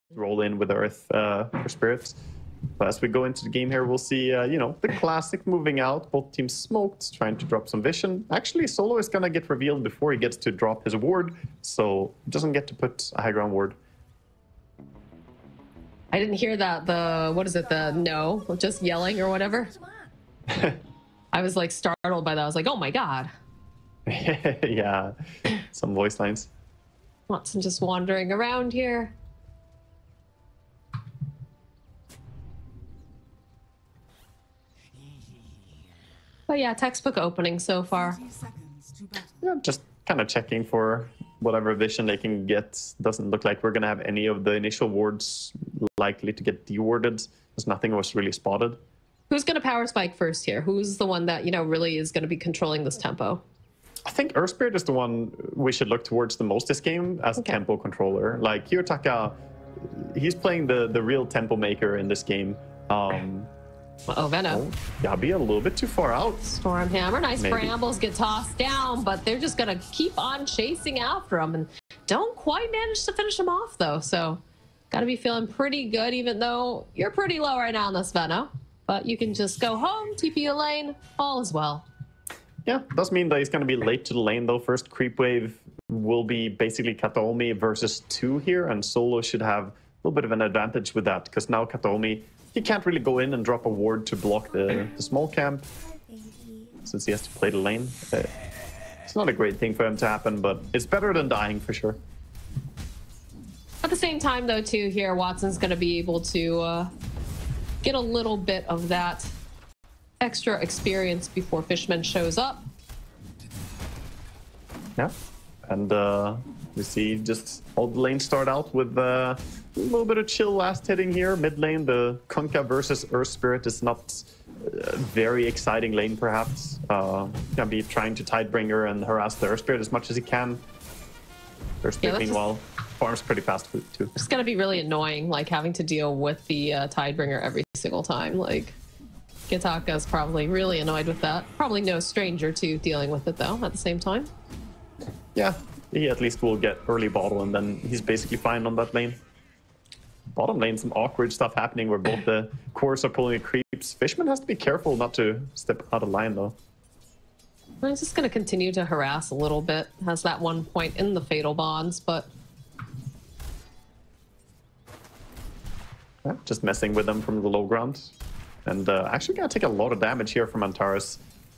roll in with Earth for Spirits. But as we go into the game here, we'll see, you know, the classic moving out. Both teams smoked, trying to drop some vision. Actually, Solo is going to get revealed before he gets to drop his ward, so he doesn't get to put a high ground ward. I didn't hear that, what is it, the no, just yelling or whatever. I was like startled by that. I was like, oh my God. Yeah, some voice lines. Watson just wandering around here. But yeah, textbook opening so far. Yeah, just kind of checking for whatever vision they can get. Doesn't look like we're going to have any of the initial wards likely to get dewarded, because nothing was really spotted. Who's going to power spike first here? Who's the one that, you know, really is going to be controlling this tempo? I think Earth Spirit is the one we should look towards the most this game as a tempo controller. Like Kiyotaka, he's playing the real tempo maker in this game. Veno. Yeah, be a little bit too far out. Stormhammer, nice Maybe. brambles get tossed down, but they're just going to keep on chasing after him and don't quite manage to finish him off, though. So, got to be feeling pretty good, even though you're pretty low right now on this Veno. But you can just go home, TP a lane, all is well. Yeah, does mean that he's going to be late to the lane, though. First creep wave will be basically Kataomi versus 2 here, and Solo should have a little bit of an advantage with that, because now Kataomi, he can't really go in and drop a ward to block the small camp, since he has to play the lane. It's not a great thing for him to happen, but it's better than dying for sure. At the same time, though, too, here, Watson's going to be able to get a little bit of that extra experience before Fishman shows up. Yeah, and we see just all the lanes start out with a little bit of chill last hitting here. Mid lane, the Kunkka versus Earth Spirit is not a very exciting lane, perhaps. Gonna be trying to Tidebringer and harass the Earth Spirit as much as he can. Earth Spirit, meanwhile, farms pretty fast too. It's gonna be really annoying, like having to deal with the Tidebringer every single time. Like, Kiyotaka's probably really annoyed with that. Probably no stranger to dealing with it, though, at the same time. Yeah, he at least will get early bottle, and then he's basically fine on that lane. Bottom lane, some awkward stuff happening where both the cores are pulling the creeps. Fishman has to be careful not to step out of line, though. He's just going to continue to harass a little bit. Has that one point in the Fatal Bonds, but... Yeah, just messing with them from the low ground. And actually gonna take a lot of damage here from Antares.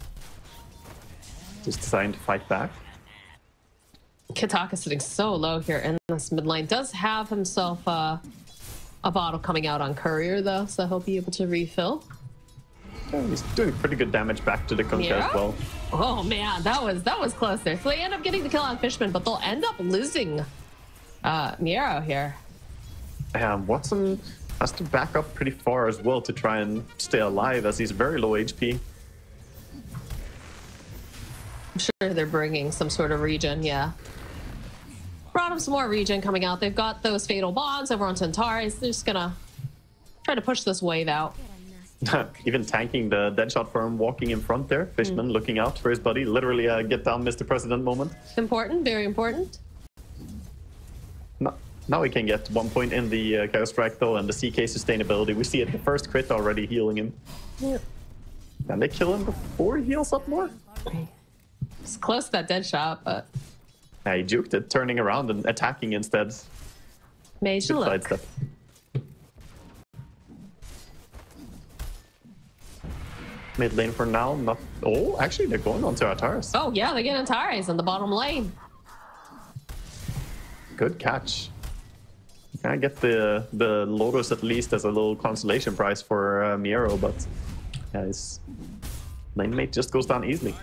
Just deciding to fight back. Kiyotaka sitting so low here in this mid lane. Does have himself a bottle coming out on Courier, though, so he'll be able to refill. Yeah, he's doing pretty good damage back to the Kunkka as well. Oh man, that was close there. So they end up getting the kill on Fishman, but they'll end up losing Nero here. Watson has to back up pretty far as well to try and stay alive, as he's very low HP. I'm sure they're bringing some sort of regen, yeah. Brought him some more regen coming out. They've got those Fatal Bonds over on Antares. They're just gonna try to push this wave out. Even tanking the deadshot for him, walking in front there. Fishman looking out for his buddy. Literally a get down Mr. President moment. Important, very important. Now we can get 1 point in the Chaos Strike, though, and the CK sustainability. We see it, the first crit already healing him. Yeah. Can they kill him before he heals up more? It's close to that dead shot, but... Yeah, he juked it, turning around and attacking instead. Made you look. Sidestep. Mid lane for now, not... Oh, actually, they're going on to Antares. Oh, yeah, they get Antares in the bottom lane. Good catch. Can I get the Lotus at least as a little consolation prize for Miero, but yeah, his lane mate just goes down easily.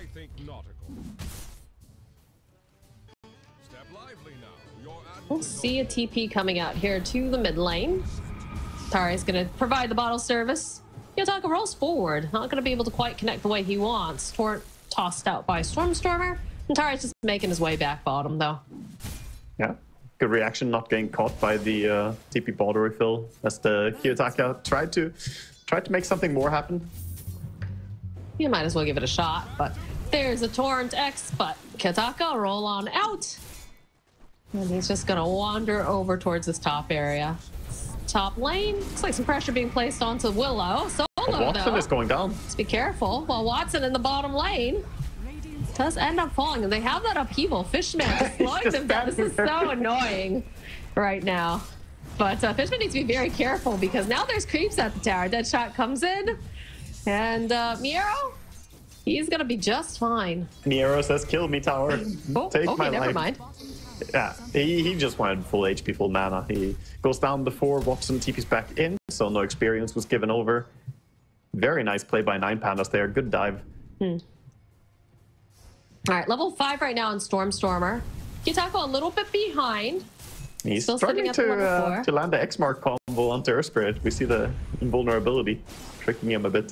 We'll see a TP coming out here to the mid lane. Tari is going to provide the bottle service. Kiyotaka rolls forward, not going to be able to quite connect the way he wants. Torrent tossed out by Stormstormer. And Tari's just making his way back bottom, though. Yeah. Good reaction, not getting caught by the TP bottle refill, as the Kiyotaka tried to make something more happen. You might as well give it a shot, but there's a Torrent X, but Kiyotaka roll on out. And he's just gonna wander over towards this top area. top lane. Looks like some pressure being placed onto Willow. Solo, Watson though. is going down. Let's be careful. While Watson in the bottom lane does end up falling, and they have that upheaval. Fishman is slowing them down. This is so annoying right now. But Fishman needs to be very careful because now there's creeps at the tower. Deadshot comes in, and Miero, he's gonna be just fine. Miero says, "Kill me, tower. Oh, Take okay, my never life." mind. Yeah, he just wanted full HP, full mana. He goes down before Watson TP's back in, so no experience was given over. Very nice play by 9Pandas there. Good dive. All right, level 5 right now on Stormstormer. Kitako a little bit behind. He's Still struggling sitting at the level 4. to land the X-Mark combo onto Earth Spirit. We see the invulnerability tricking him a bit.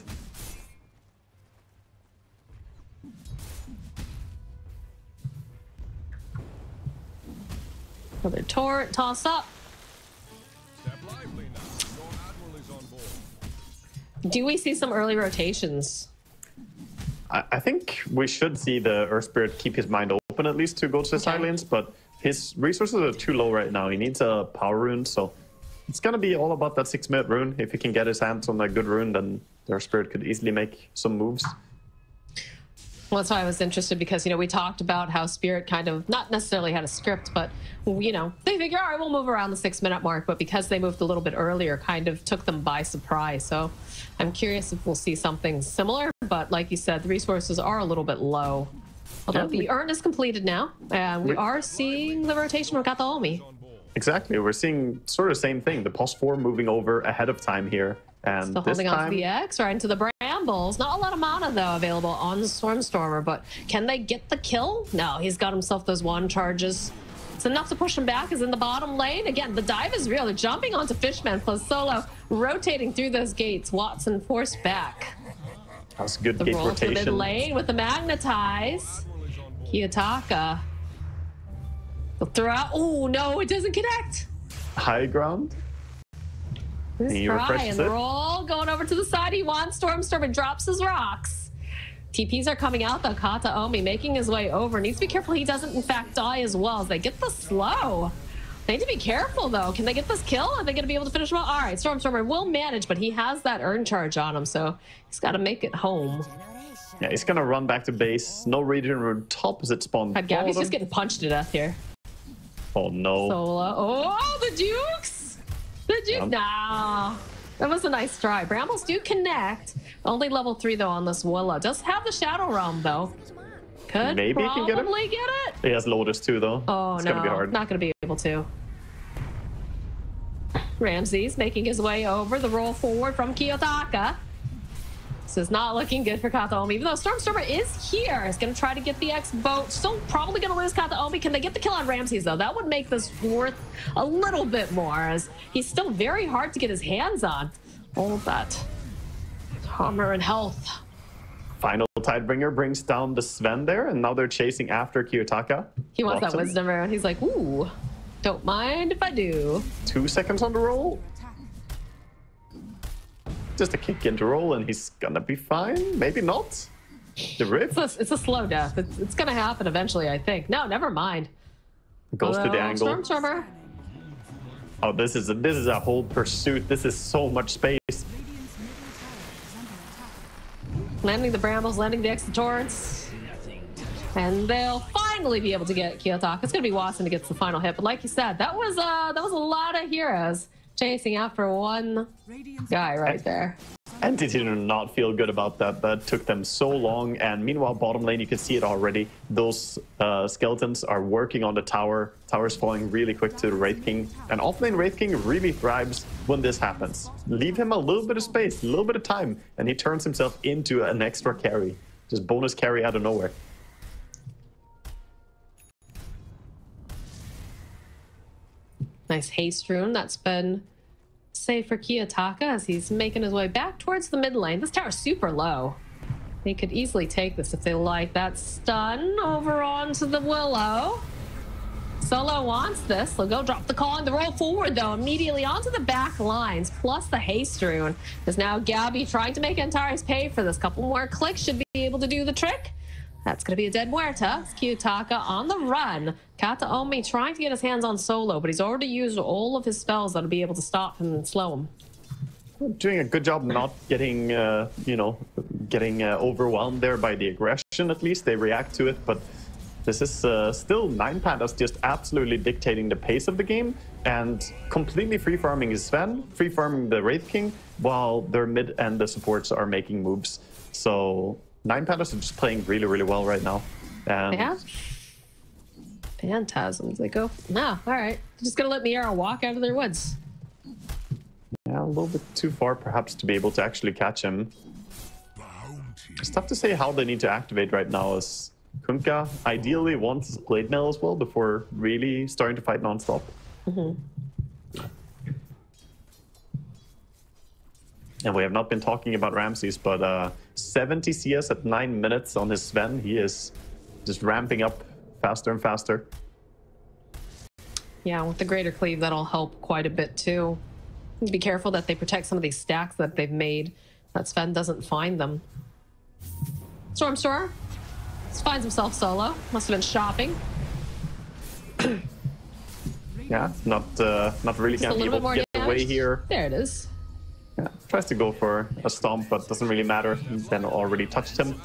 Another torrent toss up. Do we see some early rotations? I think we should see the Earth Spirit keep his mind open at least to go to the Silence, but his resources are too low right now. He needs a power rune, so it's going to be all about that 6-minute rune. If he can get his hands on a good rune, then the Earth Spirit could easily make some moves. Well, that's why I was interested because, you know, we talked about how Spirit kind of not necessarily had a script, but, you know, they figure, all right, we'll move around the 6-minute mark. But because they moved a little bit earlier, kind of took them by surprise. So I'm curious if we'll see something similar. But like you said, the resources are a little bit low. Although the urn is completed now, and we are seeing the rotation of Kataomi. Exactly. We're seeing sort of the same thing. The POS4 moving over ahead of time here. And Still this holding time, on to the X, right into the Brambles. Not a lot of mana, though, available on the Stormstormer, but can they get the kill? No, he's got himself those one charges. It's enough to push him back. Is in the bottom lane. Again, the dive is real. They're jumping onto Fishman plus Solo, rotating through those gates. Watson forced back. that was a good The gate roll to the mid rotation. lane with the Magnetize. Kiyotaka. They'll throw out. Oh, no, it doesn't connect. High ground. This He try, refreshes and the it. roll going over to the side. He wants Stormstorm and drops his rocks. TPs are coming out though. Kataomi making his way over. Needs to be careful he doesn't in fact die as well as they get the slow. They need to be careful though. Can they get this kill? Are they going to be able to finish him off? All right, Stormstormer will manage, but he has that urn charge on him, so he's got to make it home. Yeah, he's going to run back to base. No regen rune top as it spawned. God, Gabby's bottom. just getting punched to death here. Oh no. Solo. Oh, the Dukes! The Dukes. Nah. That was a nice try. Brambles do connect. Only level 3 though on this Willow. Does have the Shadow Realm though. Could Maybe he can get it. probably get it. He has Lotus too, though. Oh, it's no. gonna be hard. Not going to be able to. Ramses making his way over. The roll forward from Kiyotaka. This is not looking good for Kataomi. Even though Stormstormer is here, he's going to try to get the X boat. Still probably going to lose Kataomi. Can they get the kill on Ramses, though? That would make this worth a little bit more, as he's still very hard to get his hands on. Hold that armor and health. Final Tidebringer brings down the Sven there, and now they're chasing after Kiyotaka. He wants that Watson. wisdom around. He's like, ooh, don't mind if I do. 2 seconds on the roll. Just a kick into roll, and he's gonna be fine. Maybe not. The rip It's a slow death. It's going to happen eventually, I think. No, never mind. goes to the angle. Stormstormer. Oh, this is a whole pursuit. This is so much space. Landing the Brambles, landing the extra torrents. And they'll finally be able to get Kiyotaka. It's going to be Watson who gets the final hit. But like you said, that was a lot of heroes chasing after one guy right there. Entity did not feel good about that. That took them so long. And meanwhile, bottom lane, you can see it already. Those skeletons are working on the tower. Tower's falling really quick to the Wraith King. And offlane Wraith King really thrives when this happens. Leave him a little bit of space, a little bit of time, and he turns himself into an extra carry. Just bonus carry out of nowhere. Nice haste rune that's been saved for Kiyotaka as he's making his way back towards the mid lane. This tower's super low. They could easily take this if they like. That stun over onto the Willow. Solo wants this. They'll go drop the call and the roll forward, though, immediately onto the back lines, plus the haste rune. Is now Gabby trying to make Antares pay for this. Couple more clicks should be able to do the trick. That's going to be a dead Muerta. It's Kiyotaka on the run. Kataomi trying to get his hands on Solo, but he's already used all of his spells that'll be able to stop him and slow him. Doing a good job not getting, getting overwhelmed there by the aggression, at least. They react to it, but this is still 9Pandas just absolutely dictating the pace of the game and completely free-farming his Sven, free-farming the Wraith King, while their mid and the supports are making moves. So 9Pandas are just playing really, really well right now. And yeah. Phantasms, they go, no, all right. Just gonna let Miera walk out of their woods. Yeah, a little bit too far perhaps to be able to actually catch him. It's tough to say how they need to activate right now, as Kunkka ideally wants his Blade Mail as well before really starting to fight non-stop. And we have not been talking about Ramses, but 70 CS at 9 minutes on his Sven. He is just ramping up faster and faster. Yeah, with the Greater Cleave, that'll help quite a bit too. Be careful that they protect some of these stacks that they've made, that Sven doesn't find them. Stormstormer finds himself solo. Must have been shopping. Yeah, not really going to be able to get away here. There it is. Yeah, tries to go for a stomp, but doesn't really matter. Benno already touched him.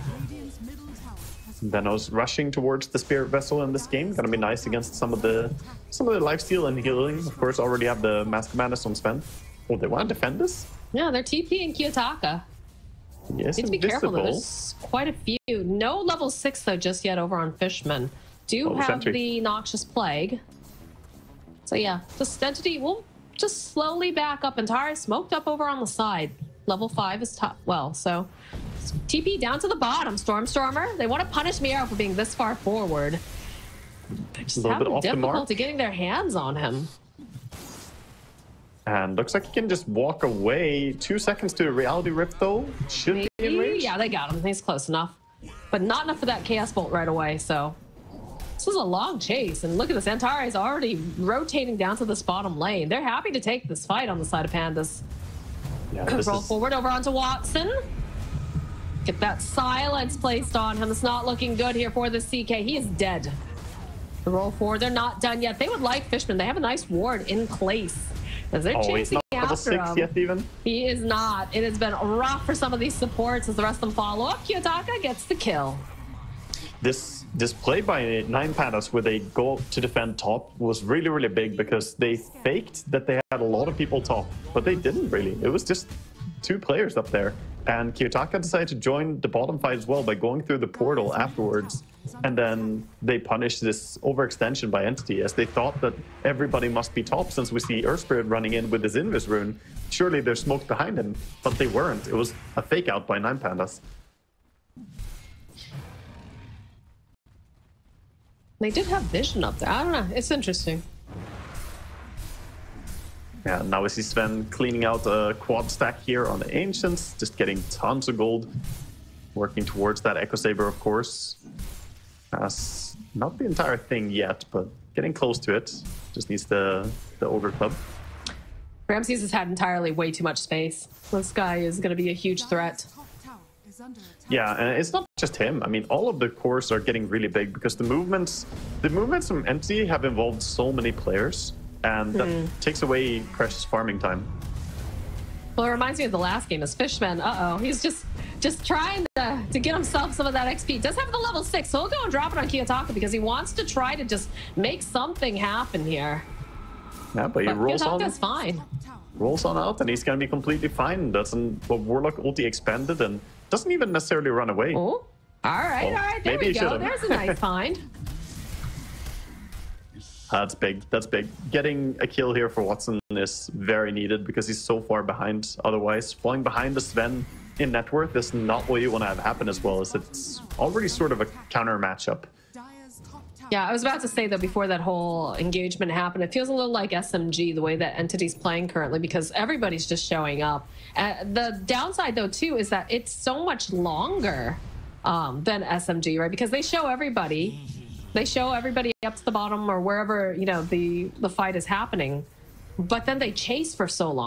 Benno's rushing towards the Spirit Vessel in this game. Gonna be nice against some of the lifesteal and healing. Of course, already have the Mask of Madness on Sven. Oh, they want to defend this? Yeah, they're TPing Kiyotaka. Yes, need to be careful. There's quite a few. No level 6 though just yet over on Fishman. Do have the Noxious Plague. So yeah, this entity will just slowly back up. And Tara smoked up over on the side. Level 5 is top. Well, so TP down to the bottom. Stormstormer. They want to punish Miera for being this far forward. They're just having difficulty getting their hands on him. And looks like he can just walk away. 2 seconds to a Reality Rift, though. Should be in range. Yeah, they got him. He's close enough. But not enough for that Chaos Bolt right away, so... This was a long chase, and look at this. Antara is already rotating down to this bottom lane. They're happy to take this fight on the side of Pandas. Yeah, roll forward over onto Watson. Get that silence placed on him. It's not looking good here for the CK. He is dead. The roll forward, they're not done yet. They would like Fishman. They have a nice ward in place. As they're chasing after him. Yet even? He is not. It has been rough for some of these supports as the rest of them follow up. Kiyotaka gets the kill. This play by 9Pandas where they go to defend top was really, really big because they faked that they had a lot of people top, but they didn't really. It was just 2 players up there. And Kiyotaka decided to join the bottom fight as well by going through the portal afterwards. And then they punished this overextension by Entity as they thought that everybody must be top since we see Earth Spirit running in with his Invis rune. Surely there's smoke behind him, but they weren't. It was a fake out by 9Pandas. They did have vision up there. I don't know. It's interesting. Yeah, now we see Sven cleaning out a quad stack here on the Ancients, just getting tons of gold. Working towards that Echo Saber, of course. Not the entire thing yet, but getting close to it. Just needs the Ogre Club. Ramses has had entirely way too much space. This guy is going to be a huge threat. Yeah, and it's not just him. I mean, all of the cores are getting really big because the movements from Entity have involved so many players, and that takes away precious farming time. Well, it reminds me of the last game as Fishman. He's just trying to get himself some of that XP. Does have the level 6, so he'll go and drop it on Kiyotaka because he wants to try to just make something happen here. Yeah, but he rolls on. Kiyotaka's fine. Rolls on out, and he's gonna be completely fine. Warlock ulti expanded and doesn't even necessarily run away. Oh, all right, there we go. There's a nice find. That's big. That's big. Getting a kill here for Watson is very needed because he's so far behind. Otherwise, falling behind the Sven in net worth is not what you want to have happen as well, as it's already sort of a counter matchup. Yeah, I was about to say, though, before that whole engagement happened, it feels a little like SMG, the way that Entity's playing currently, because everybody's just showing up. The downside, though, too, is that it's so much longer than SMG, right? Because they show everybody. They show everybody up to the bottom or wherever, you know, the fight is happening. But then they chase for so long.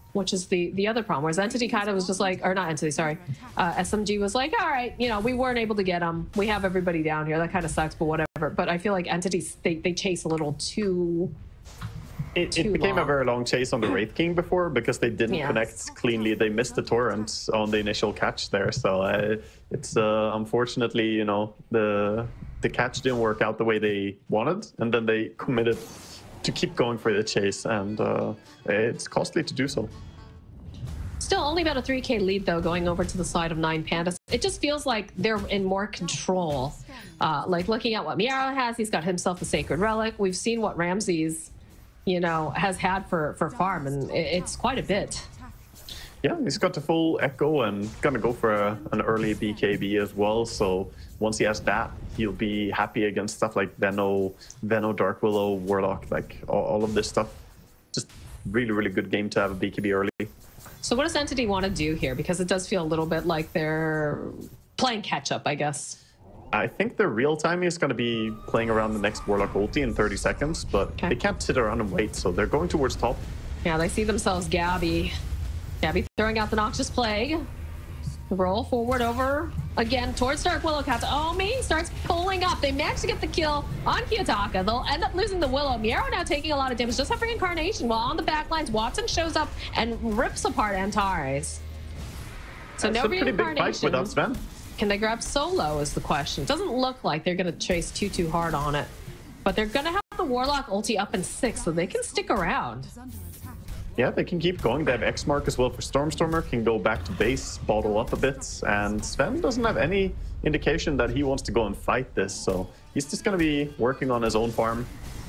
which is the other problem. Whereas Entity kind of was just like, or not Entity, sorry, SMG was like, all right, you know, we weren't able to get them. We have everybody down here. That kind of sucks, but whatever. But I feel like Entities, they chase a little too. It became a very long chase on the Wraith King before because they didn't connect cleanly. They missed the torrent on the initial catch there. So it's unfortunately, you know, the catch didn't work out the way they wanted. And then they committed to keep going for the chase. And it's costly to do so. Still only about a 3K lead, though, going over to the side of 9Pandas. It just feels like they're in more control. Like looking at what Miaro has, he's got himself a Sacred Relic. We've seen what Ramses, you know, has had for farm, and it's quite a bit. Yeah, he's got the full Echo and gonna go for an early BKB as well. So once he has that, he'll be happy against stuff like Veno, Dark Willow, Warlock, like all of this stuff. Just really, really good game to have a BKB early. So what does Entity want to do here? Because it does feel a little bit like they're playing catch up, I guess. I think the real time is going to be playing around the next Warlock ulti in 30 seconds, but they can't sit around and wait, so they're going towards top. Yeah, they see themselves Gabby. Gabby throwing out the Noxious Plague. Roll forward over again towards Dark Willow. Kataomi starts pulling up. They managed to get the kill on Kiyotaka. They'll end up losing the Willow. Miaro now taking a lot of damage just have Reincarnation, while on the back lines, Watson shows up and rips apart Antares. So that's no a pretty big fight without Sven. Can they grab Solo is the question. It doesn't look like they're going to chase too hard on it. But they're going to have the Warlock ulti up in 6, so they can stick around. Yeah, they can keep going. They have X-Mark as well for Stormstormer, can go back to base, bottle up a bit. And Sven doesn't have any indication that he wants to go and fight this, so he's just going to be working on his own farm.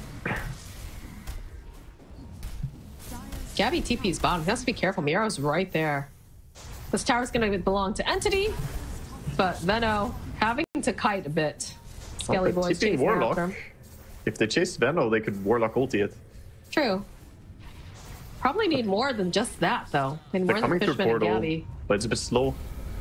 Gabby TP's bottom. He has to be careful. Miaro's right there. This tower's going to belong to Entity. But Veno having to kite a bit. Skelly boys chasing Warlock. after him. If they chase Veno, they could Warlock ulti it. True. Probably need more than just that, though. I mean, more than Fishman and Gabby. But it's a bit slow.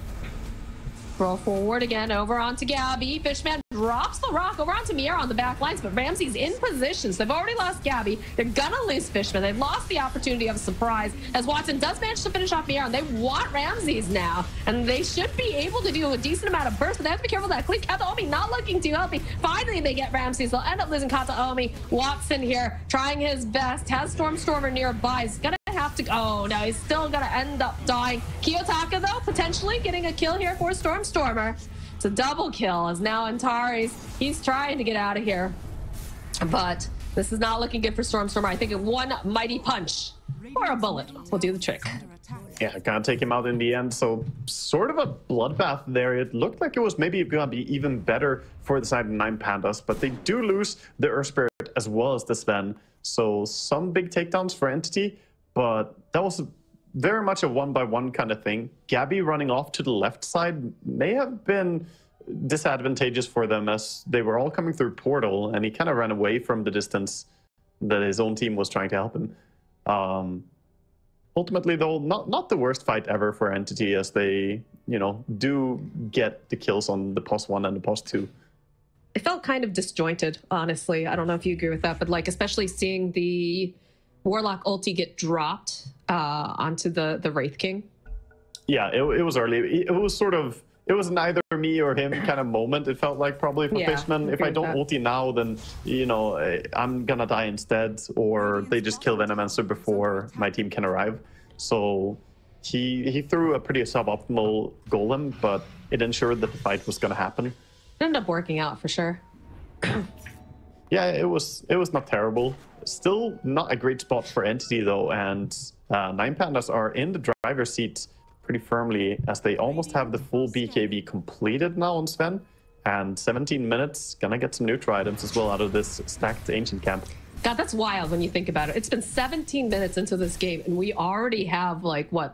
Roll forward again over onto Gabby. Fishman drops the rock over onto Miaro on the back lines, but Ramsey's in position. So they've already lost Gabby. They're gonna lose Fishman. They've lost the opportunity of a surprise as Watson does manage to finish off Miaro, and they want Ramses now. And they should be able to do a decent amount of burst, but they have to be careful of that. Kataomi not looking too healthy. Finally, they get Ramses. They'll end up losing Kataomi. Watson here trying his best. Has Stormstormer nearby. He's gonna have to. Oh no, he's still gonna end up dying. Kiyotaka though, potentially getting a kill here for Stormstormer. It's a double kill as now Antares, he's trying to get out of here. But this is not looking good for Stormstormer. I think one mighty punch or a bullet will do the trick. Yeah, gonna take him out in the end. So sort of a bloodbath there. It looked like it was maybe gonna be even better for the side of 9Pandas, but they do lose the Earth Spirit as well as the Sven. So some big takedowns for Entity, but that was very much a one-by-one kind of thing. Gabby running off to the left side may have been disadvantageous for them as they were all coming through Portal, and he kind of ran away from the distance that his own team was trying to help him. Ultimately, though, not the worst fight ever for Entity as they, you know, do get the kills on the +1 and the +2. It felt kind of disjointed, honestly. I don't know if you agree with that, but like especially seeing the Warlock ulti get dropped onto the Wraith King. Yeah, it was early. It was sort of, it was neither me or him kind of moment. It felt like probably for Fishman. If I don't ulti now, then, you know, I'm gonna die instead, or they just kill Venomancer before my team can arrive. So he threw a pretty suboptimal golem, but it ensured that the fight was gonna happen. It ended up working out for sure. Yeah, it was not terrible. Still not a great spot for Entity though, and 9Pandas are in the driver's seat pretty firmly as they almost have the full BKB completed now on Sven, and 17 minutes, gonna get some neutral items as well out of this stacked Ancient Camp. God, that's wild when you think about it. It's been 17 minutes into this game, and we already have like what?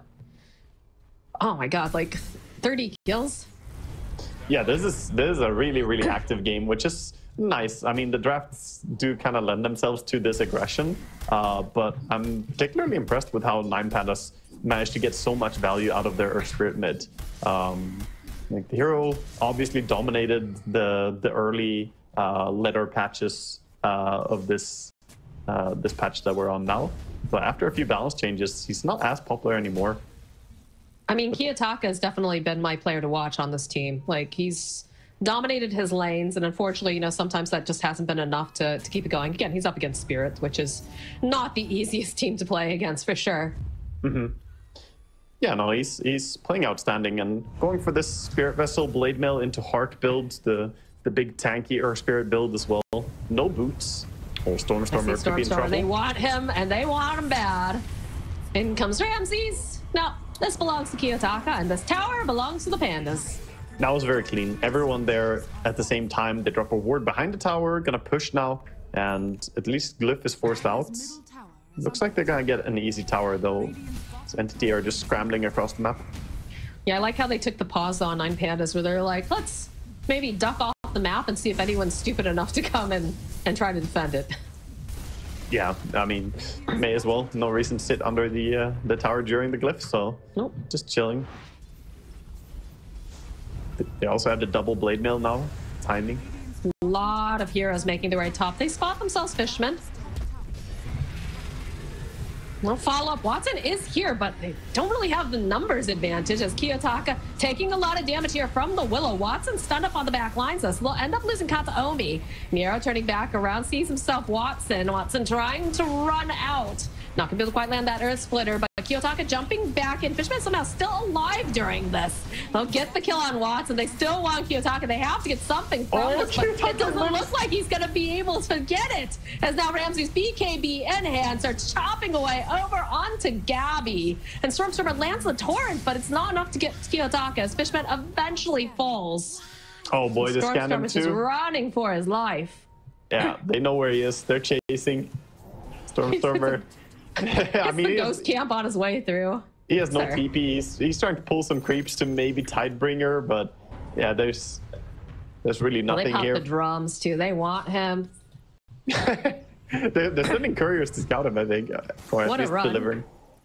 Oh my God, like 30 kills? Yeah, this is a really, really active game, which is nice. I mean, the drafts do kind of lend themselves to this aggression, but I'm particularly impressed with how 9Pandas managed to get so much value out of their Earth Spirit mid. Like the hero obviously dominated the early letter patches of this patch that we're on now, But after a few balance changes, he's not as popular anymore. I mean, Kiyotaka has definitely been my player to watch on this team. Like, he's dominated his lanes, and unfortunately, sometimes that just hasn't been enough to keep it going. Again, he's up against Spirit, which is not the easiest team to play against, for sure. Mm-hmm. Yeah, no, he's playing outstanding and going for this Spirit Vessel Blade Mail into Heart build, the big tanky Earth Spirit build as well. No boots. Oh, Stormstormer could be in trouble. They want him, and they want him bad. In comes Ramses. No, this belongs to Kiyotaka, and this tower belongs to the Pandas. That was very clean. Everyone there at the same time. They drop a ward behind the tower, gonna push now, and at least Glyph is forced out. Looks like they're gonna get an easy tower though. This Entity are just scrambling across the map. Yeah, I like how they took the pause on 9 Pandas, where they're like, let's maybe duck off the map and see if anyone's stupid enough to come and try to defend it. Yeah, I mean, may as well. No reason to sit under the tower during the Glyph, so nope. Just chilling. They also have the double Blade Mail now. Timing. A lot of heroes making their way top. They spot themselves Fishmen. No follow-up. Watson is here, but they don't really have the numbers advantage as Kiyotaka taking a lot of damage here from the Willow. Watson stunned up on the back lines, so they'll end up losing Kataomi. Nero turning back around, sees himself Watson. Watson trying to run out. Not gonna be able to quite land that Earth Splitter, but Kiyotaka jumping back in. Fishman somehow still alive during this. They'll get the kill on Watson. They still want Kiyotaka. They have to get something from this, but it doesn't look like he's gonna be able to get it. As now Ramses BKB in hand starts chopping away over onto Gabby. And Stormstormer lands the torrent, but it's not enough to get Kiyotaka as Fishman eventually falls. Oh boy, this Stormstormer is just running for his life. Yeah, they know where he is. They're chasing Stormstormer. I mean, the ghost camp on his way through. He has no TP. He's trying to pull some creeps to maybe Tidebringer, but yeah, there's really nothing here. They pop the drums too. They want him. they're sending couriers to scout him, I think, or at least delivering.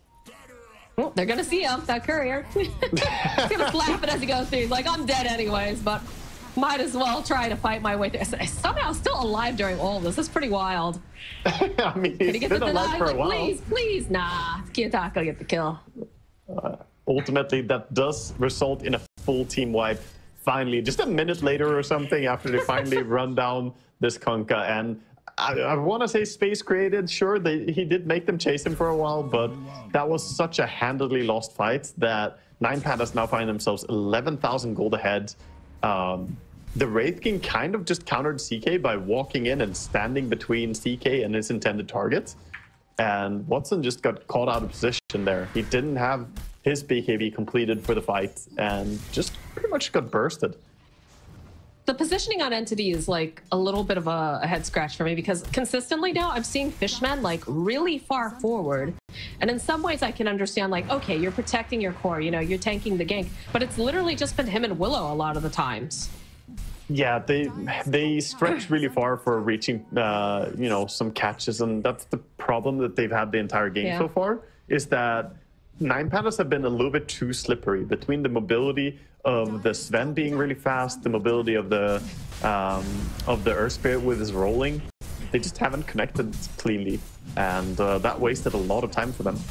Oh, they're gonna see him, that courier. He's gonna slap it as he goes through. He's like, I'm dead anyways, but might as well try to fight my way through. Somehow still alive during all of this. This is pretty wild. I mean, he's been alive for a while. Please, nah. Kiyotaka get the kill. Ultimately, that does result in a full team wipe. Finally, just a minute later or something, after they finally run down this Kunkka. And I want to say space created. Sure, he did make them chase him for a while, but that was such a handedly lost fight that 9 Pandas now find themselves 11,000 gold ahead. The Wraith King kind of just countered CK by walking in and standing between CK and his intended target. And Watson just got caught out of position there. He didn't have his BKB completed for the fight and just pretty much got bursted. The positioning on Entity is like a little bit of a head scratch for me because consistently now I'm seeing Fishmen like really far forward. And in some ways I can understand like, okay, you're protecting your core, you're tanking the gank, but it's literally just been him and Willow a lot of the times. Yeah, they stretch really far for reaching, some catches, and that's the problem that they've had the entire game so far, is that 9 Pandas have been a little bit too slippery between the mobility of the Sven being really fast, the mobility of the Earth Spirit with his rolling. They just haven't connected cleanly, and that wasted a lot of time for them.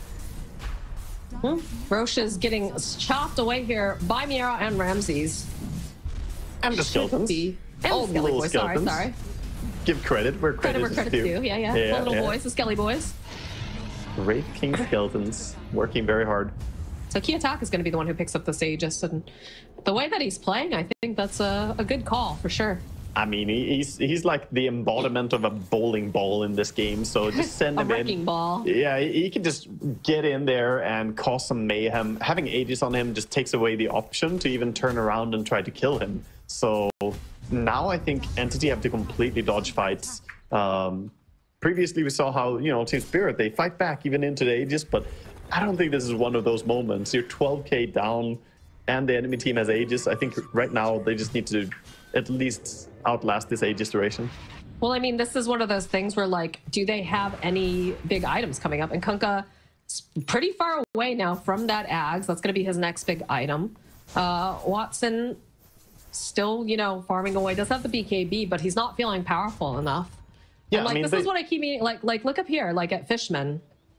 Roche is getting chopped away here by Mira and Ramses. And the skeletons. All the little skeletons. Sorry. Give credit where credit is due. Yeah. The little boys, the skelly boys. Wraith King skeletons working very hard. So Kiyotaka is going to be the one who picks up the Aegis, and the way that he's playing, I think that's a good call for sure. I mean, he's like the embodiment of a bowling ball in this game, so just send him in. A wrecking ball. Yeah, he can just get in there and cause some mayhem. Having Aegis on him just takes away the option to even turn around and try to kill him. So now I think Entity have to completely dodge fights. Previously, we saw how, Team Spirit, they fight back even into the Aegis, but I don't think this is one of those moments. You're 12k down, and the enemy team has Aegis. I think right now they just need to at least outlast this Aegis duration. Well, I mean, this is one of those things where, like, do they have any big items coming up? And Kunkka is pretty far away now from that Ags. That's going to be his next big item. Watson still, farming away. Does have the BKB, but he's not feeling powerful enough. Yeah, and, like, this is what I keep meaning. Like, look up here, like, at Fishman.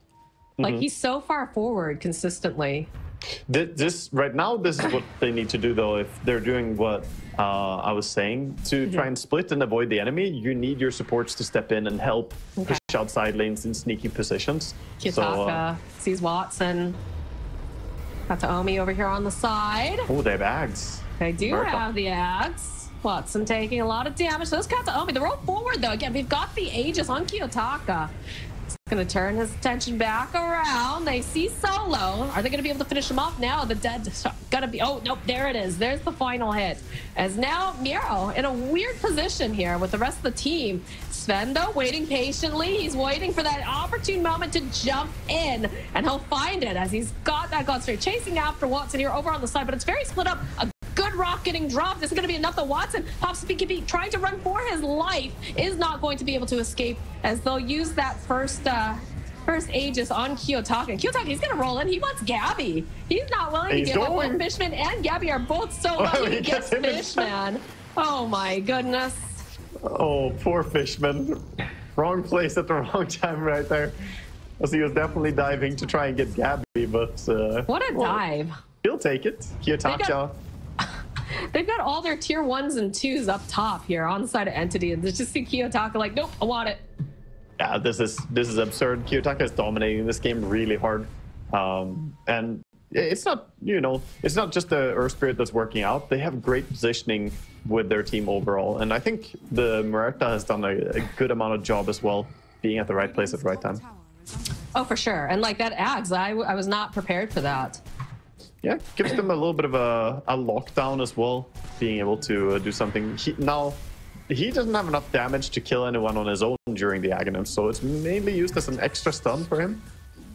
Like, he's so far forward consistently. This right now, this is what they need to do, though. If they're doing what I was saying, to try and split and avoid the enemy, you need your supports to step in and help push out side lanes in sneaky positions. Kiyotaka sees Watson. Kataomi over here on the side. Oh, they have Ags. They do have the Ags. Watson taking a lot of damage. So this Kataomi, they're all forward, though. Again, we've got the Aegis on Kiyotaka. Going to turn his attention back around. They see Solo. Are they going to be able to finish him off now? The dead gonna be. Oh nope, there it is. There's the final hit. As now Miro in a weird position here with the rest of the team. Sven though waiting patiently. He's waiting for that opportune moment to jump in, and he'll find it as he's got that God straight chasing after Watson here over on the side. But it's very split up. A good rock getting dropped. This is going to be enough that Watson, Pops BKB trying to run for his life, is not going to be able to escape, as they'll use that first Aegis on Kiyotaka. Kiyotaka, he's going to roll in. He wants Gabby. He's not willing to give up when Fishman and Gabby are both so low. He gets Fishman. Oh my goodness. Oh, poor Fishman. Wrong place at the wrong time right there. As he was definitely diving to try and get Gabby, but... what a dive. He'll take it. Kiyotaka... They've got all their tier 1s and 2s up top here on the side of Entity, and there's just see Kiyotaka like, nope, I want it. Yeah, this is absurd. Kiyotaka is dominating this game really hard. And it's not, it's not just the Earth Spirit that's working out. They have great positioning with their team overall. And I think the Muerta has done a good amount of job as well, being at the right place at the right time. Oh, for sure. And like that Ags, I was not prepared for that. Yeah, gives them a little bit of a lockdown as well, being able to do something. He doesn't have enough damage to kill anyone on his own during the Aghanim, so it's mainly used as an extra stun for him.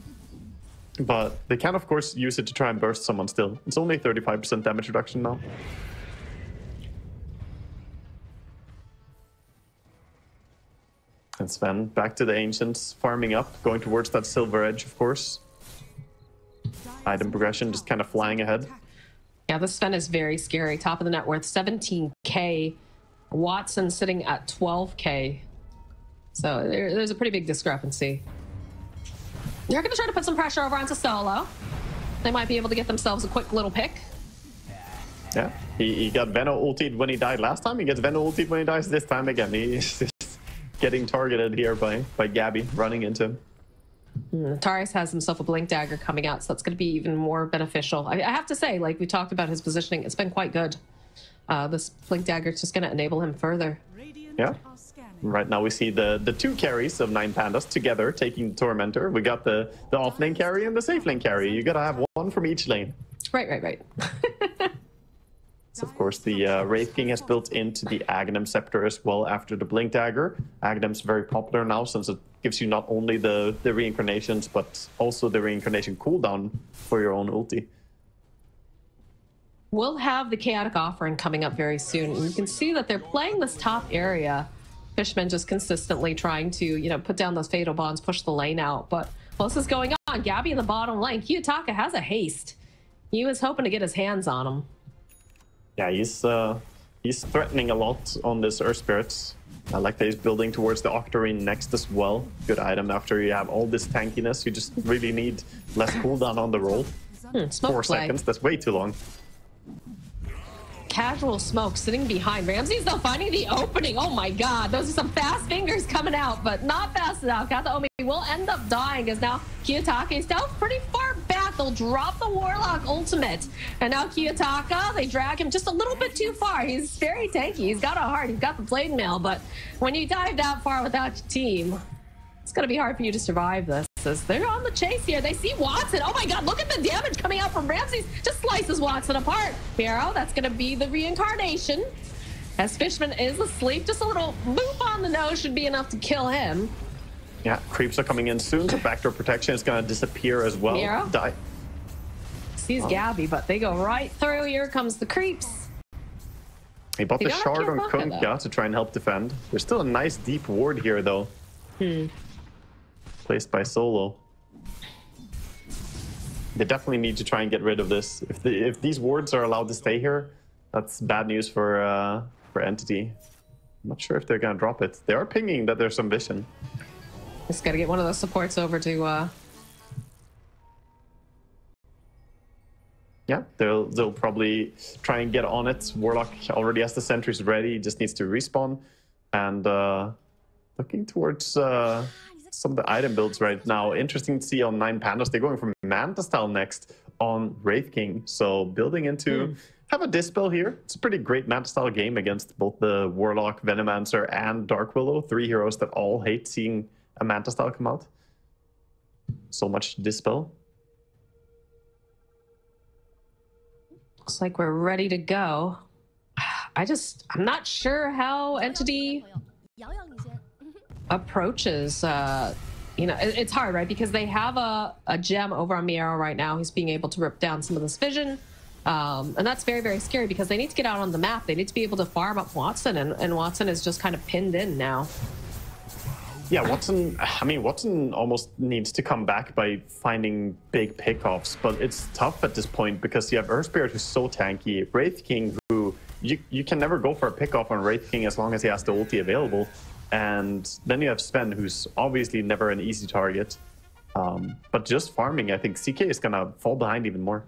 But they can, of course, use it to try and burst someone still. It's only 35% damage reduction now. And Sven, back to the Ancients, farming up, going towards that Silver Edge, of course. Item progression just kind of flying ahead. Yeah, this Sven is very scary. Top of the net worth, 17K. Watson sitting at 12K. So there's a pretty big discrepancy. They're going to try to put some pressure over onto Solo. They might be able to get themselves a quick little pick. Yeah, he got Veno ultied when he died last time. He gets Veno ultied when he dies this time again. He's just getting targeted here by Gabby running into him. Tarius has himself a Blink Dagger coming out, so that's going to be even more beneficial. I have to say, like we talked about his positioning, it's been quite good. This Blink Dagger is just going to enable him further. Yeah. Right now we see the two carries of 9 Pandas together taking the Tormentor. We got the off lane carry and the safe lane carry. You got to have one from each lane. Right. So of course, the Wraith King has built into the Aghanim Scepter as well after the Blink Dagger. Aghanim's very popular now since it gives you not only the reincarnations, but also the reincarnation cooldown for your own ulti. We'll have the Chaotic Offering coming up very soon. And you can see that they're playing this top area. Fishman just consistently trying to, put down those Fatal Bonds, push the lane out. But while this is going on, Gabby in the bottom lane, Kiyotaka has a haste. He was hoping to get his hands on him. Yeah, he's threatening a lot on this Earth Spirits. I like that he's building towards the Octarine next as well. Good item after you have all this tankiness. You just really need less cooldown on the roll. 4 seconds, that's way too long. Casual Smoke sitting behind. Ramsey's though finding the opening. Oh my god, those are some fast fingers coming out, but not fast enough. Kataomi will end up dying as now Kiyotaka is down pretty far back. They'll drop the Warlock ultimate. And now Kiyotaka, they drag him just a little bit too far. He's very tanky. He's got a heart. He's got the blade mail, but when you dive that far without your team, it's going to be hard for you to survive this. They're on the chase here. They see Watson. Oh my god, look at the damage coming out from Ramses. Just slices Watson apart. Miro, that's going to be the reincarnation. As Fishman is asleep, just a little boop on the nose should be enough to kill him. Yeah, creeps are coming in soon, so backdoor protection is going to disappear as well. Miro die. Sees Gabby, but they go right through. Here comes the creeps. He bought the shard on Kunkka to try and help defend. There's still a nice deep ward here, though. Placed by Solo. They definitely need to try and get rid of this. If these wards are allowed to stay here, that's bad news for Entity. I'm not sure if they're gonna drop it. They are pinging that there's some vision. Just gotta get one of those supports over to Yeah, they'll probably try and get on it. Warlock already has the sentries ready. He just needs to respawn. And looking towards some of the item builds right now. Interesting to see on 9 Pandas. They're going from Manta style next on Wraith King. So building into... Have a Dispel here. It's a pretty great Manta style game against both the Warlock, Venomancer, and Dark Willow. 3 heroes that all hate seeing a Manta style come out. So much Dispel. Looks like we're ready to go. I'm not sure how Entity approaches, it's hard, right? Because they have a gem over on Miero right now. He's being able to rip down some of this vision. And that's very, very scary because they need to get out on the map. They need to be able to farm up Watson, and Watson is just kind of pinned in now. Yeah, Watson almost needs to come back by finding big pickoffs, but it's tough at this point because you have Earth Spirit who's so tanky, Wraith King who you can never go for a pickoff on Wraith King as long as he has the ulti available, and then you have Sven who's obviously never an easy target. But just farming, I think CK is gonna fall behind even more.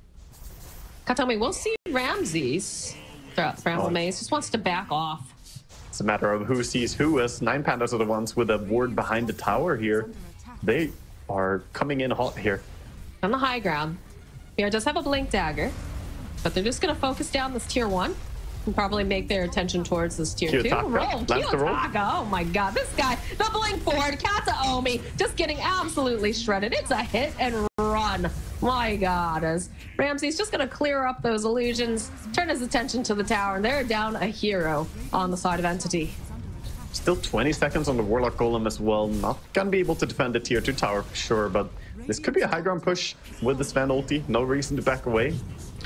Katomi, we'll see Ramses throughout the Bramble Maze. Just wants to back off. It's a matter of who sees who, as 9 Pandas are the ones with a ward behind the tower here. They are coming in hot here. On the high ground. Miero does have a Blink Dagger, but they're just going to focus down this tier 1 and probably make their attention towards this tier 2. Kiyotaka. Oh my god, this guy, the Blink forward, Kataomi, just getting absolutely shredded. It's a hit and run. My god, as Ramsey's just going to clear up those illusions, turn his attention to the tower, and they're down a hero on the side of Entity. Still 20 seconds on the Warlock Golem as well. Not going to be able to defend the tier 2 tower for sure, but this could be a high ground push with the Sven ulti. No reason to back away.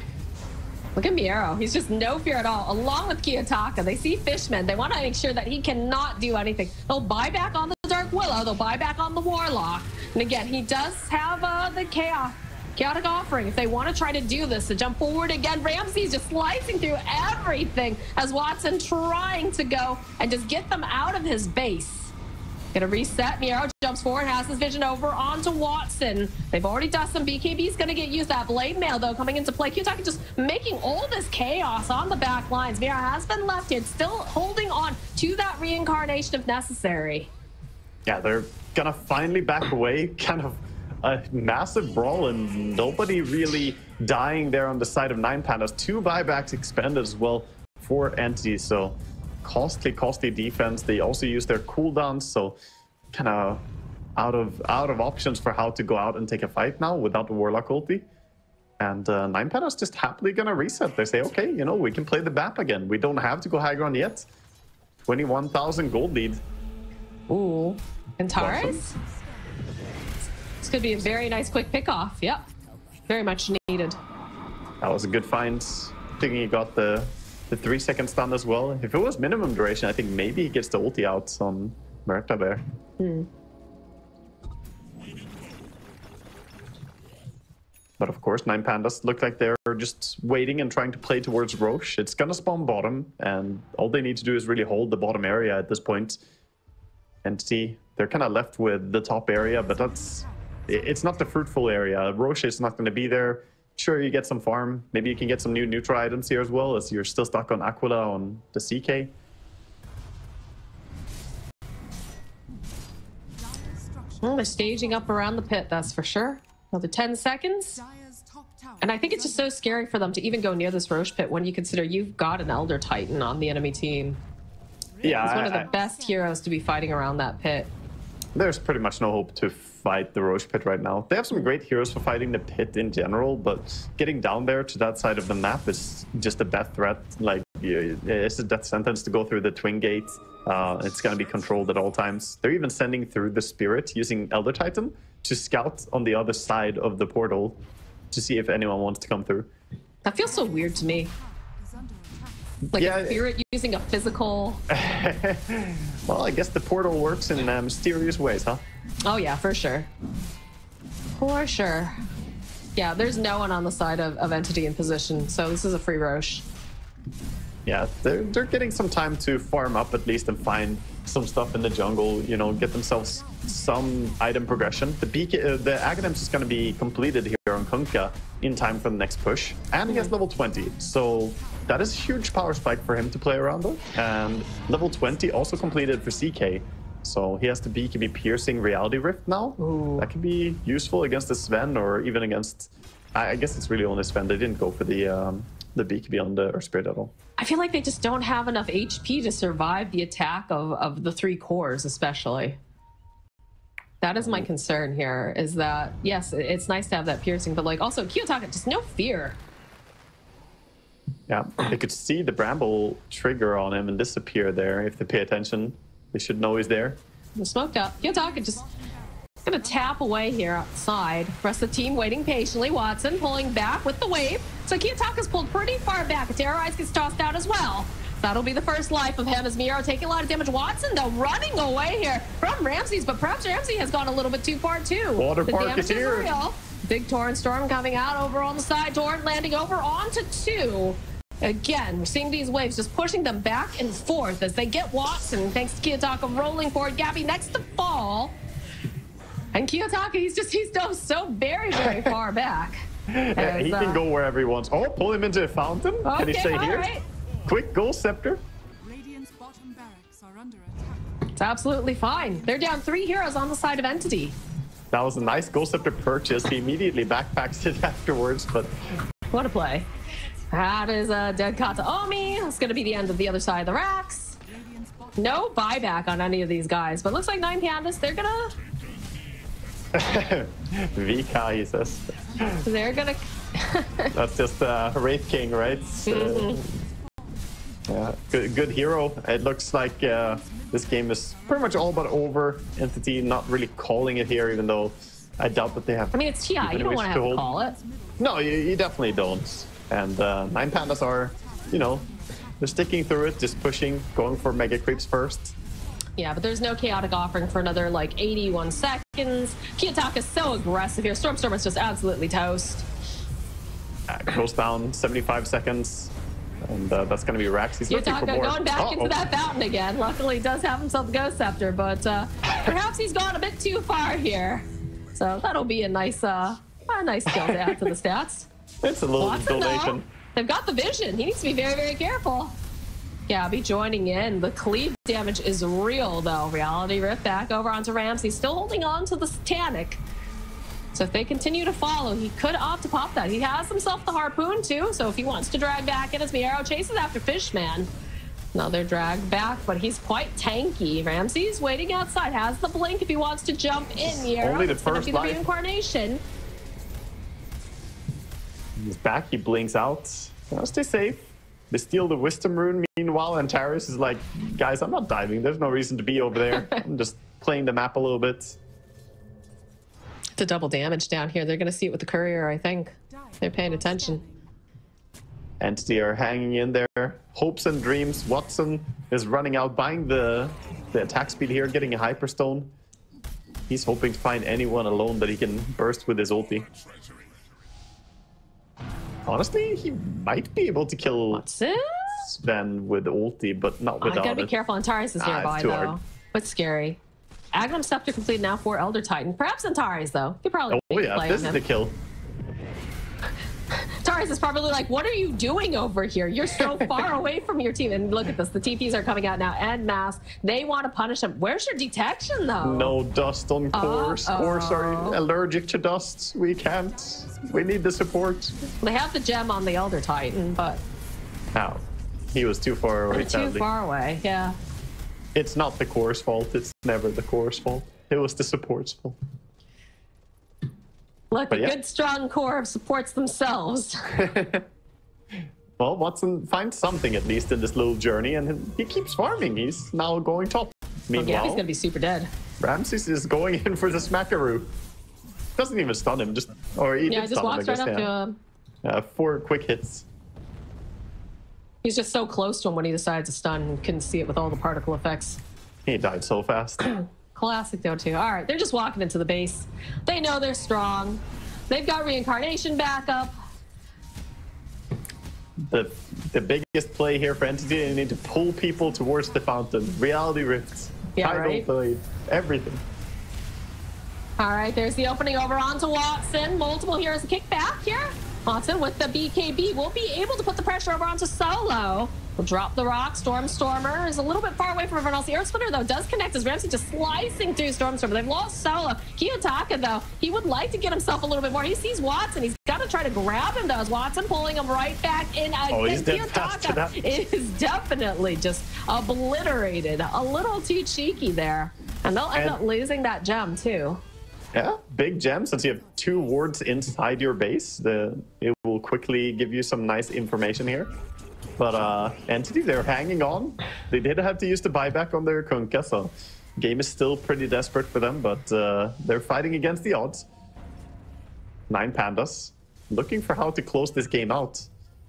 Look at Miero. He's just no fear at all. Along with Kiyotaka, they see Fishman. They want to make sure that he cannot do anything. They'll buy back on the Dark Willow. They'll buy back on the Warlock. And again, he does have the Chaotic Offering. If they want to try to do this, to jump forward again, Ramsey's just slicing through everything as Watson trying to go and just get them out of his base. Gonna reset. Miero jumps forward, has his vision over onto Watson. They've already done some. BKB's gonna get used. That Blade Mail, though, coming into play. Kiyotaka just making all this chaos on the back lines. Miero has been left here, still holding on to that reincarnation if necessary. Yeah, they're gonna finally back away. Kind of a massive brawl and nobody really dying there on the side of 9 Pandas. 2 buybacks expended as well for Entity, so costly defense. They also use their cooldowns, so kind of out of options for how to go out and take a fight now without the Warlock ulti. And 9 Pandas just happily gonna reset. They say, okay, we can play the map again. We don't have to go high ground yet. 21,000 gold lead. Ooh, Antares? This could be a very nice quick pickoff. Yep, very much needed. That was a good find. Thinking he got the 3-second stun as well. If it was minimum duration, I think maybe he gets the ulti out on Merta Bear. But of course, 9 Pandas look like they're just waiting and trying to play towards Roche. It's gonna spawn bottom, and all they need to do is really hold the bottom area at this point. Entity, they're kind of left with the top area, but it's not the fruitful area. Roche is not going to be there. Sure, you get some farm. Maybe you can get some new neutral items here as well, as you're still stuck on Aquila on the CK. Well, they're staging up around the pit, that's for sure. Another 10 seconds. And I think it's just so scary for them to even go near this Roche pit when you consider you've got an Elder Titan on the enemy team. Yeah, he's one of the best heroes to be fighting around that pit. There's pretty much no hope to fight the Roche pit right now. They have some great heroes for fighting the pit in general, but getting down there to that side of the map is just a death threat. Like, it's a death sentence to go through the Twin Gate. It's going to be controlled at all times. They're even sending through the Spirit using Elder Titan to scout on the other side of the portal to see if anyone wants to come through. That feels so weird to me. Like a spirit using a physical... Well, I guess the portal works in mysterious ways, huh? Oh yeah, for sure. For sure. Yeah, there's no one on the side of Entity in position, so this is a free Roche. Yeah, they're getting some time to farm up at least and find some stuff in the jungle, get themselves some item progression. The Aghanim's is going to be completed here on Kunkka in time for the next push. And he has level 20, so that is a huge power spike for him to play around with. And level 20 also completed for CK. So he has the BKB piercing Reality Rift now. Ooh. That can be useful against the Sven or even against... I guess it's really only Sven. They didn't go for the BKB on the Earth Spirit at all. I feel like they just don't have enough HP to survive the attack of the 3 cores, especially. That is my concern here, is that, yes, it's nice to have that piercing, but like also Kiyotaka, just no fear. Yeah, they could see the Bramble trigger on him and disappear there. If they pay attention, they should know he's there. They're smoked up. Kiyotaka just gonna tap away here outside. Rest of the team waiting patiently. Watson pulling back with the wave. So Kiyotaka's pulled pretty far back. Terrorize gets tossed out as well. That'll be the first life of him as Miro taking a lot of damage. Watson, though, running away here from Ramses, but perhaps Ramsey has gone a little bit too far, too. Water the Park damage is here. Real. Big Torrent Storm coming out over on the side. Torrent landing over onto 2. Again, we're seeing these waves just pushing them back and forth as they get Watson, thanks to Kiyotaka rolling forward. Gabby next to fall. And Kiyotaka, he's dove so very, very far back. As, he can go wherever he wants. Oh, pull him into a fountain. Okay, can he stay here? Right. Quick goal scepter. Radiant's bottom barracks are under attack. It's absolutely fine. They're down 3 heroes on the side of Entity. That was a nice goal scepter purchase. He immediately backpacks it afterwards, but What a play. That is a dead Kataomi. It's going to be the end of the other side of the racks. No buyback on any of these guys, but looks like 9 Pandas, they're going to... VK, he says. They're going to... That's just Wraith King, right? Yeah, good hero. It looks like this game is pretty much all but over. Entity not really calling it here, even though I doubt that they have... I mean, it's TI. You don't want to have to call it. No, you definitely don't. And 9 Pandas are, you know, they're sticking through it, just pushing, going for mega creeps first. Yeah, but there's no chaotic offering for another, like, 81 seconds. Kiyotaka's so aggressive here. Storm is just absolutely toast. Goes down 75 seconds. And that's going to be Rax. He's looking for more. Going back into that fountain again. Luckily, he does have himself a Ghost Scepter, but perhaps he's gone a bit too far here. So that'll be a nice skill to add to the stats. It's a little Watson, donation. though, they've got the vision. He needs to be very, very careful. Gabby joining in. The cleave damage is real, though. Reality Rift back over onto Ramsey. Still holding on to the Satanic. So if they continue to follow, he could opt to pop that. He has himself the Harpoon, too. So if he wants to drag back in as Miero chases after Fishman. Another drag back, but he's quite tanky. Ramsey's waiting outside. Has the blink if he wants to jump in. Miero, Only the it's gonna first be the life. reincarnation. He's back, he blinks out. Now stay safe. They steal the Wisdom Rune meanwhile, and Taris is like, guys, I'm not diving. There's no reason to be over there. I'm just playing the map a little bit. The double damage down here. They're going to see it with the courier, I think. They're paying attention. Entity are hanging in there. Hopes and dreams. Watson is running out, buying the attack speed here, getting a Hyperstone. He's hoping to find anyone alone that he can burst with his ulti. Honestly, he might be able to kill Watson? Sven with ulti, but not without I gotta be it. careful. Antares is nearby, it's too though. hard. But scary. Agnum Scepter complete now for Elder Titan. Perhaps Antares, though. He probably Oh make a yeah, play this on is him. the kill. Antares is probably like, what are you doing over here? You're so far away from your team. And look at this. The TPs are coming out now en masse. They want to punish him. Where's your detection, though? No dust on cores. Cores are allergic to dust. We can't. We need the support. They have the gem on the Elder Titan, but... Ow. He was too far away, Too sadly. far away, yeah. It's not the core's fault. It's never the core's fault. It was the support's fault. Look, But a yeah. good, strong core supports themselves. Well, Watson finds something at least in this little journey, and he keeps farming. He's now going top. Yeah, Meanwhile, he's gonna be super dead. Ramses is going in for the smackaroo. Doesn't even stun him, just or he Yeah, did just stun walks him, I right guess, up yeah. to him. 4 quick hits. He's just so close to him when he decides to stun and couldn't see it with all the particle effects. He died so fast. Classic though too. All right, they're just walking into the base. They know they're strong. They've got reincarnation backup. The biggest play here for Entity, they need to pull people towards the fountain. Reality Rifts. Yeah, Tidal right. Blade, everything. All right, there's the opening over onto Watson. Multiple heroes to kick back here. Watson with the BKB will be able to put the pressure over onto Solo. Will drop the rock. Stormer is a little bit far away from everyone else. The Earth Splitter, though, does connect as Ramsey just slicing through Stormer. They've lost Solo. Kiyotaka, though, he would like to get himself a little bit more. He sees Watson. He's got to try to grab him, though, as Watson pulling him right back in again. Oh, he's dead fast to that. Is definitely just obliterated. A little too cheeky there. And they'll end up losing that gem, too. Yeah, big gem. Since you have 2 wards inside your base, it will quickly give you some nice information here. But Entity, they're hanging on. They did have to use the buyback on their Kunkka, so game is still pretty desperate for them, but they're fighting against the odds. 9 pandas, looking for how to close this game out.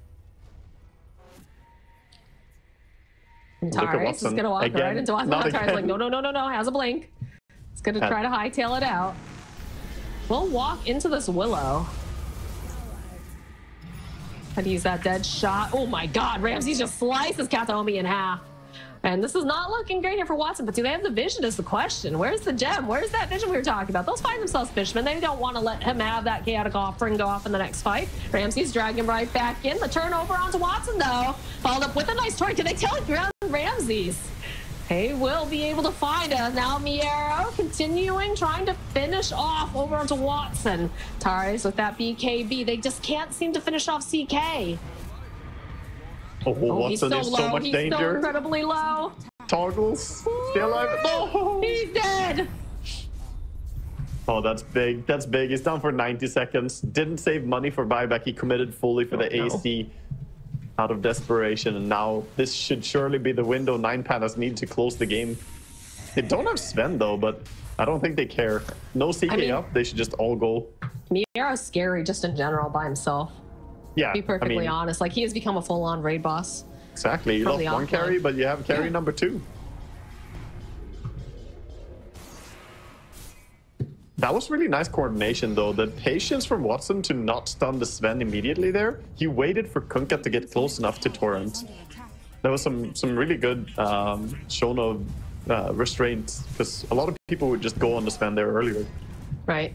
And Taris is going to walk right into Watson. Taris like, no, has a blink. He's going to try to hightail it out. We'll walk into this Willow. And use that dead shot. Oh my God, Ramsey just slices Kataomi in half. And this is not looking great here for Watson, but do they have the vision is the question. Where's the gem? Where's that vision we were talking about? They'll find themselves Fisherman. They don't want to let him have that chaotic offering go off in the next fight. Ramsey's dragging him right back in. The turnover onto Watson, though. Followed up with a nice torrent. Can they kill it around Ramsey's? They will be able to find us. Now Miero continuing, trying to finish off over onto Watson. Taris with that BKB. They just can't seem to finish off CK. Oh, Watson is so much danger. He's so incredibly low. Toggles. Still alive. Oh, he's dead. Oh, that's big. That's big. He's down for 90 seconds. Didn't save money for buyback. He committed fully for the AC. Out of desperation, and now this should surely be the window 9 pandas need to close the game. They don't have Sven though, but I don't think they care. No CK up, they should just all go. Miero's scary just in general by himself. Yeah, to be perfectly honest. Like, he has become a full-on raid boss. Exactly, you lost one carry, but you have carry number 2. That was really nice coordination, though. The patience from Watson to not stun the Sven immediately there. He waited for Kunkka to get close enough to Torrent. There was some really good shown of restraint, because a lot of people would just go on the Sven there earlier. Right.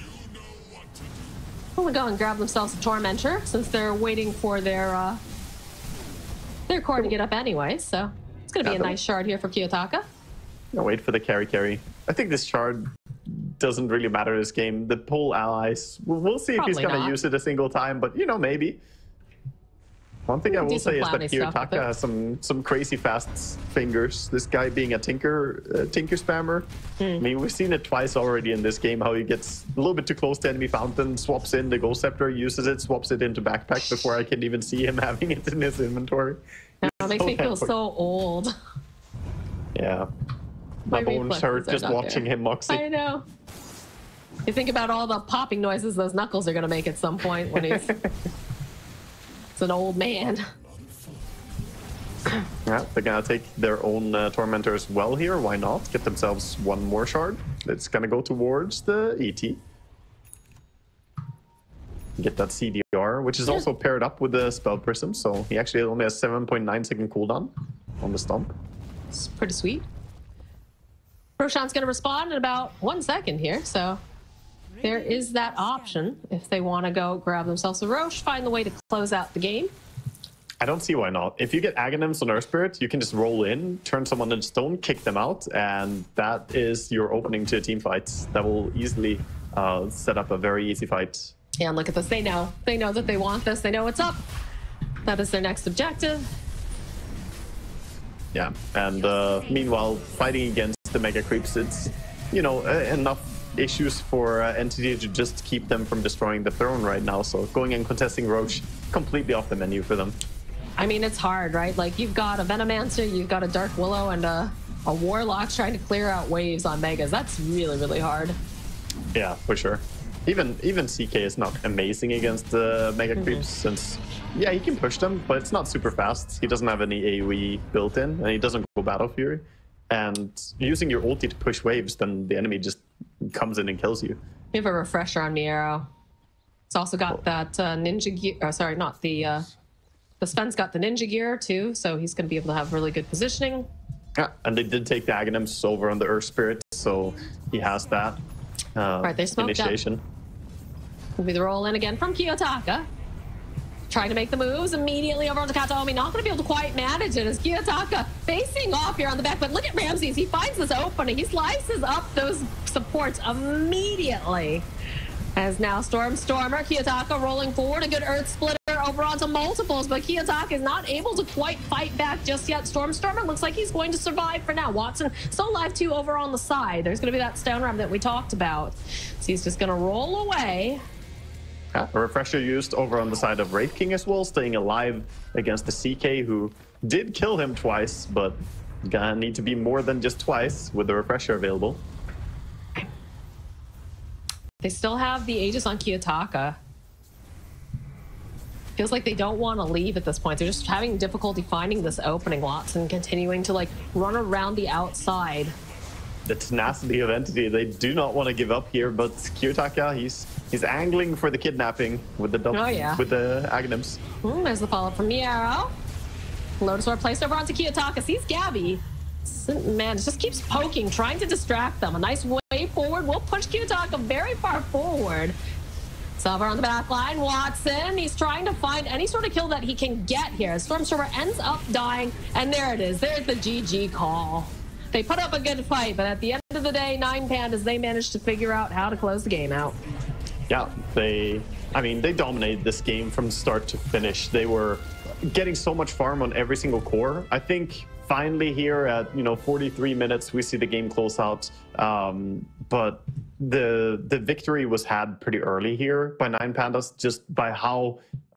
I'm gonna go and grab themselves a Tormentor, since they're waiting for their core to get up anyway, so it's gonna be a nice shard here for Kiyotaka. I'll wait for the carry. I think this shard doesn't really matter this game. The pull allies, we'll see if he's going to use it a single time, but you know, maybe. One thing I will say is that Kiyotaka has some crazy fast fingers. This guy being a tinker spammer. I mean, we've seen it twice already in this game, how he gets a little bit too close to enemy fountain, swaps in the Ghost Scepter, uses it, swaps it into backpack before I can even see him having it in his inventory. That makes me feel so old. Yeah. My bones hurt just watching him, Moxie. I know. You think about all the popping noises those knuckles are going to make at some point when he's... It's an old man. Yeah, they're going to take their own Tormentor as well here. Why not? Get themselves one more shard. It's going to go towards the ET. Get that CDR, which is also paired up with the Spell Prism, so he actually only has 7.9 second cooldown on the stomp. It's pretty sweet. Roshan's going to respond in about 1 second here, so there is that option if they want to go grab themselves a Roche, find the way to close out the game. I don't see why not. If you get Aghanims on Earth Spirit, you can just roll in, turn someone into stone, kick them out, and that is your opening to a team fight. That will easily set up a very easy fight. Yeah, and look at this. They know that they want this. They know what's up. That is their next objective. Yeah, and meanwhile, fighting against the Mega Creeps, it's, you know, enough issues for Entity to just keep them from destroying the throne right now. So going and contesting Roche, completely off the menu for them. I mean, it's hard, right? Like, you've got a Venomancer, you've got a Dark Willow, and a Warlock trying to clear out waves on Megas. That's really, really hard. Yeah, for sure. Even CK is not amazing against the Mega Creeps, since, yeah, he can push them, but it's not super fast. He doesn't have any AoE built in, and he doesn't go Battle Fury. And using your ulti to push waves, then the enemy just comes in and kills you. We have a refresher on Miero. It's also got that ninja gear. Oh, sorry, not the Sven's got the ninja gear too, so he's going to be able to have really good positioning. Yeah, and they did take the Aghanims over on the Earth Spirit, so he has that. Right, they smoked initiation. Will be the roll in again from Kiyotaka. Trying to make the moves immediately over onto Kataomi. Not going to be able to quite manage it as Kiyotaka facing off here on the back. But look at Ramses. He finds this opening. He slices up those supports immediately. As now Stormer, Kiyotaka rolling forward. A good Earth Splitter over onto multiples. But Kiyotaka is not able to quite fight back just yet. Stormer looks like he's going to survive for now. Watson still alive too over on the side. There's going to be that stone ram that we talked about. So he's just going to roll away. Yeah, a refresher used over on the side of Wraith King as well, staying alive against the CK, who did kill him twice, but gonna need to be more than just twice with the refresher available. They still have the Aegis on Kiyotaka. Feels like they don't want to leave at this point. They're just having difficulty finding this opening. Watson continuing to like run around the outside. The tenacity of Entity, they do not want to give up here, but Kiyotaka, he's angling for the kidnapping with the with the Aghanims. There's the follow-up from Miero. Lotus Orb placed over onto Kiyotaka. Sees Gabby. Man, just keeps poking, trying to distract them. A nice way forward will push Kiyotaka very far forward. Silver on the back line. Watson, he's trying to find any sort of kill that he can get here. Stormstormer ends up dying, and there it is. There's the GG call. They put up a good fight, but at the end of the day, 9 Pandas, they managed to figure out how to close the game out. Yeah, they dominated this game from start to finish. They were getting so much farm on every single core. I think finally here at 43 minutes, we see the game close out. But the victory was had pretty early here by 9 Pandas, just by how